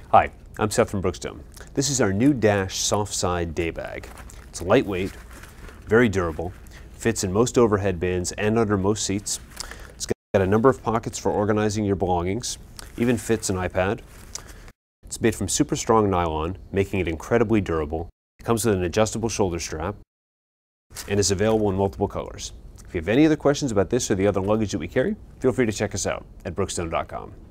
Hi, I'm Seth from Brookstone. This is our new Dash Softside day bag. It's lightweight, very durable, fits in most overhead bins and under most seats. It's got a number of pockets for organizing your belongings, even fits an iPad. It's made from super strong nylon, making it incredibly durable. It comes with an adjustable shoulder strap and is available in multiple colors. If you have any other questions about this or the other luggage that we carry, feel free to check us out at brookstone.com.